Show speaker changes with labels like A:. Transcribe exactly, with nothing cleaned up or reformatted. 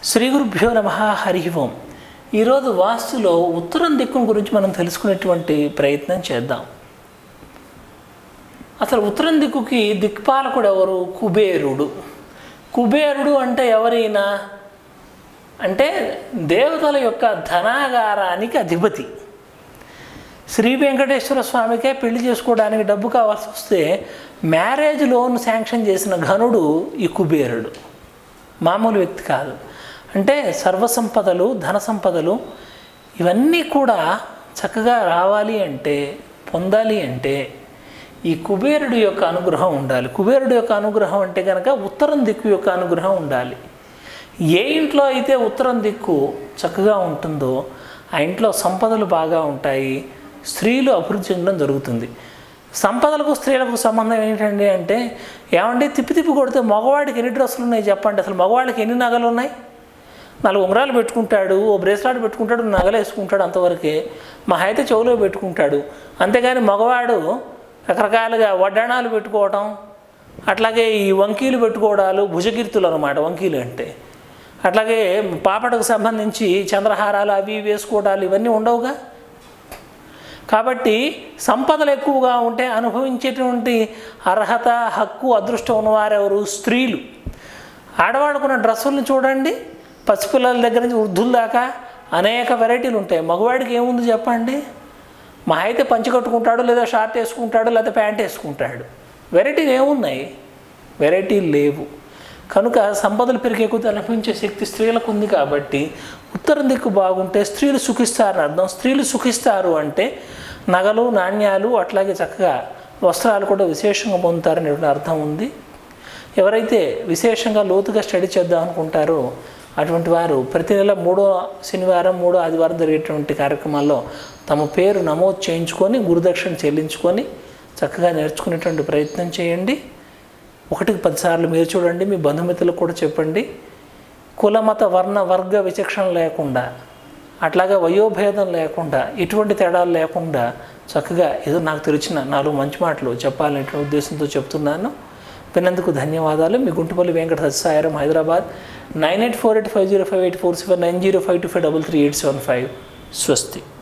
A: శ్రీ గురుభ్యో నమః. హరి ఓం. ఈరోజు వాస్తులో ఉత్తరం దిక్కును గురించి మనం తెలుసుకునేటువంటి ప్రయత్నం చేద్దాం. అసలు ఉత్తరం దిక్కుకి దిక్పాలకుడు ఎవరు? కుబేరుడు. కుబేరుడు అంటే ఎవరైనా అంటే దేవతల యొక్క ధనాగారానికి అధిపతి. శ్రీ వెంకటేశ్వర స్వామికే పెళ్లి చేసుకోవడానికి డబ్బు కావాల్సి వస్తే మ్యారేజ్ లోన్ శాంక్షన్ చేసిన ఘనుడు ఈ కుబేరుడు. మామూలు వ్యక్తి కాదు. అంటే సర్వసంపదలు, ధన సంపదలు ఇవన్నీ కూడా చక్కగా రావాలి అంటే, పొందాలి అంటే ఈ కుబేరుడు యొక్క అనుగ్రహం ఉండాలి. కుబేరుడు యొక్క అనుగ్రహం అంటే కనుక ఉత్తరం దిక్కు యొక్క అనుగ్రహం ఉండాలి. ఏ ఇంట్లో అయితే ఉత్తరం దిక్కు చక్కగా ఉంటుందో ఆ ఇంట్లో సంపదలు బాగా ఉంటాయి, స్త్రీలు అభివృద్ధి చెందడం జరుగుతుంది. సంపదలకు స్త్రీలకు సంబంధం ఏంటండి అంటే, ఏమంటే తిప్పి తిప్పి కొడితే మగవాడికి ఎన్ని డ్రెస్సులు ఉన్నాయి చెప్పండి. అసలు మగవాడికి ఎన్ని నగలు ఉన్నాయి? నాలుగు ఉంగరాలు పెట్టుకుంటాడు, ఓ బ్రేస్లెట్ పెట్టుకుంటాడు, నగలు వేసుకుంటాడు, అంతవరకే. మా అయితే చెవులో పెట్టుకుంటాడు. అంతేగాని మగవాడు రకరకాలుగా వడ్డాణాలు పెట్టుకోవటం, అట్లాగే ఈ వంకీలు పెట్టుకోవడాలు, భుజకీర్తులు అనమాట వంకీలు అంటే, అట్లాగే పాపటకు సంబంధించి చంద్రహారాలు అవి వేసుకోవడాలు ఇవన్నీ ఉండవుగా. కాబట్టి సంపదలు ఎక్కువగా ఉంటే అనుభవించేటువంటి అర్హత, హక్కు, అదృష్టం ఉన్నవారెవరు? స్త్రీలు. ఆడవాడుకున్న డ్రెస్సులను చూడండి, పసిపిల్లల దగ్గర నుంచి వృద్ధుల దాకా అనేక వెరైటీలు ఉంటాయి. మగవాడికి ఏముంది చెప్పండి? మా అయితే పంచి కట్టుకుంటాడు, లేదా షార్ట్ వేసుకుంటాడు, లేదా ప్యాంట్ వేసుకుంటాడు. వెరైటీలు ఏమున్నాయి? వెరైటీలు లేవు. కనుక సంపదలు పెరిగే కొద్దీ అనిపించే శక్తి స్త్రీలకు ఉంది. కాబట్టి ఉత్తరం దిక్కు బాగుంటే స్త్రీలు సుఖిస్తారని అర్థం. స్త్రీలు సుఖిస్తారు అంటే నగలు, నాణ్యాలు, అట్లాగే చక్కగా వస్త్రాలు కూడా విశేషంగా పొందుతారనేటువంటి అర్థం ఉంది. ఎవరైతే విశేషంగా లోతుగా స్టడీ చేద్దాం అనుకుంటారో అటువంటి వారు ప్రతి నెల మూడో శనివారం, మూడో ఆదివారం జరిగేటువంటి కార్యక్రమాల్లో తమ పేరు నమోదు చేయించుకొని గురుదక్షిణ చెల్లించుకొని చక్కగా నేర్చుకునేటువంటి ప్రయత్నం చేయండి. ఒకటికి పదిసార్లు మీరు చూడండి, మీ బంధుమిత్రులకు కూడా చెప్పండి. కులమత వర్ణ వర్గ విచక్షణ లేకుండా, అట్లాగే వయోభేదం లేకుండా, ఎటువంటి తేడాలు లేకుండా చక్కగా ఏదో నాకు తెలిసిన నాలుగు మంచి మాటలు చెప్పాలనే ఉద్దేశంతో చెప్తున్నాను. విన్నందుకు ధన్యవాదాలు. మీ Guntupalli Venkata Satyasairam, Hyderabad. Nine eight four eight five zero five eight four seven nine zero five two five double three eight seven five. స్వస్తి.